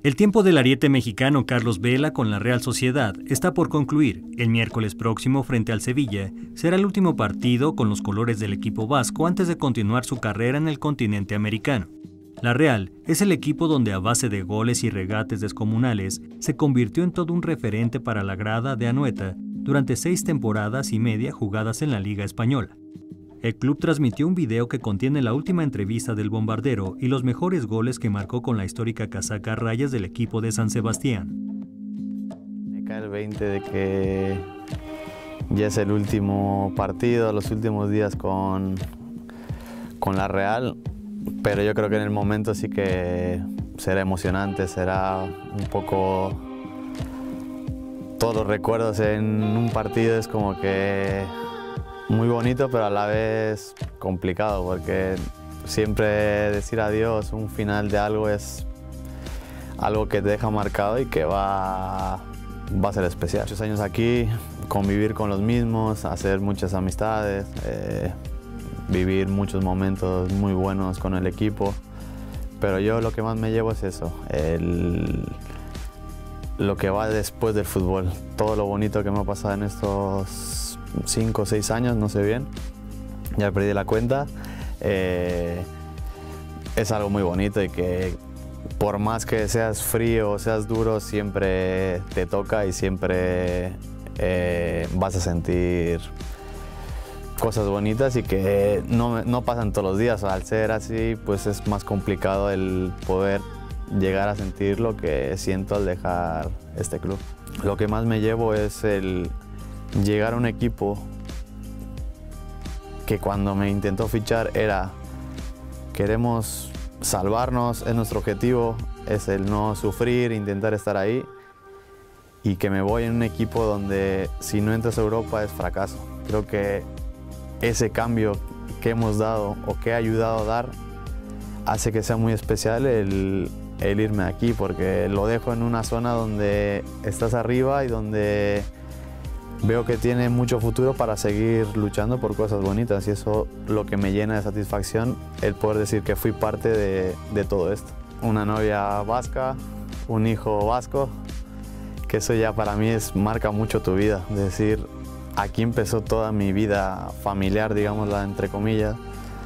El tiempo del ariete mexicano Carlos Vela con la Real Sociedad está por concluir. El miércoles próximo frente al Sevilla será el último partido con los colores del equipo vasco antes de continuar su carrera en el continente americano. La Real es el equipo donde a base de goles y regates descomunales se convirtió en todo un referente para la grada de Anoeta durante 6 temporadas y media jugadas en la Liga Española. El club transmitió un video que contiene la última entrevista del bombardero y los mejores goles que marcó con la histórica casaca a rayas del equipo de San Sebastián. Me cae el 20 de que ya es el último partido, los últimos días con la Real, pero yo creo que en el momento sí que será emocionante, será un poco... Todos los recuerdos en un partido es como que... muy bonito, pero a la vez complicado, porque siempre decir adiós, un final de algo es algo que te deja marcado y que va a ser especial. Muchos años aquí, convivir con los mismos, hacer muchas amistades, vivir muchos momentos muy buenos con el equipo, pero yo lo que más me llevo es eso, lo que va después del fútbol, todo lo bonito que me ha pasado en estos 5 o 6 años, no sé bien, ya perdí la cuenta. Es algo muy bonito y que por más que seas frío o seas duro, siempre te toca y siempre vas a sentir cosas bonitas y que no pasan todos los días. Al ser así, pues es más complicado el poder llegar a sentir lo que siento al dejar este club. Lo que más me llevo es el llegar a un equipo que cuando me intentó fichar era queremos salvarnos, es nuestro objetivo, es el no sufrir, intentar estar ahí, y que me voy en un equipo donde si no entras a Europa es fracaso. Creo que ese cambio que hemos dado o que he ayudado a dar hace que sea muy especial el irme aquí, porque lo dejo en una zona donde estás arriba y donde veo que tiene mucho futuro para seguir luchando por cosas bonitas, y eso lo que me llena de satisfacción, el poder decir que fui parte de todo esto. Una novia vasca, un hijo vasco, que eso ya para mí marca mucho tu vida. Es decir, aquí empezó toda mi vida familiar, digámosla entre comillas,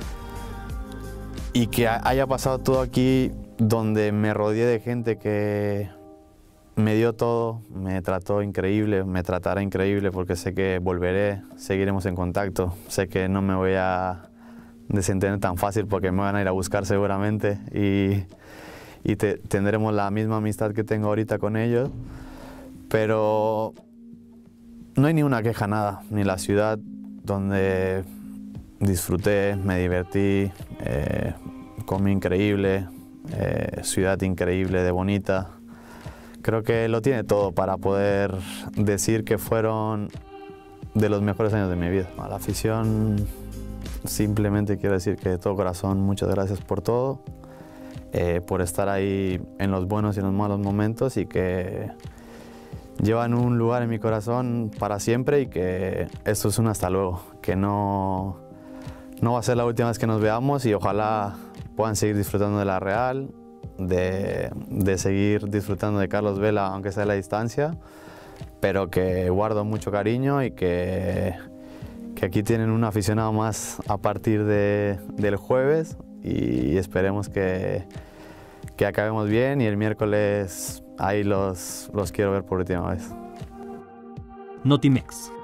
y que haya pasado todo aquí donde me rodeé de gente que me dio todo, me trató increíble, me tratará increíble, porque sé que volveré, seguiremos en contacto, sé que no me voy a desentender tan fácil porque me van a ir a buscar seguramente y tendremos la misma amistad que tengo ahorita con ellos, pero no hay ni una queja, nada, ni la ciudad donde disfruté, me divertí, comí increíble, ciudad increíble de bonita. Creo que lo tiene todo para poder decir que fueron de los mejores años de mi vida. A la afición simplemente quiero decir que de todo corazón muchas gracias por todo, por estar ahí en los buenos y en los malos momentos, y que llevan un lugar en mi corazón para siempre, y que esto es un hasta luego, que no va a ser la última vez que nos veamos, y ojalá puedan seguir disfrutando de la Real, de seguir disfrutando de Carlos Vela, aunque sea a la distancia, pero que guardo mucho cariño, y que aquí tienen un aficionado más a partir del jueves, y esperemos que acabemos bien, y el miércoles ahí los quiero ver por última vez. Notimex.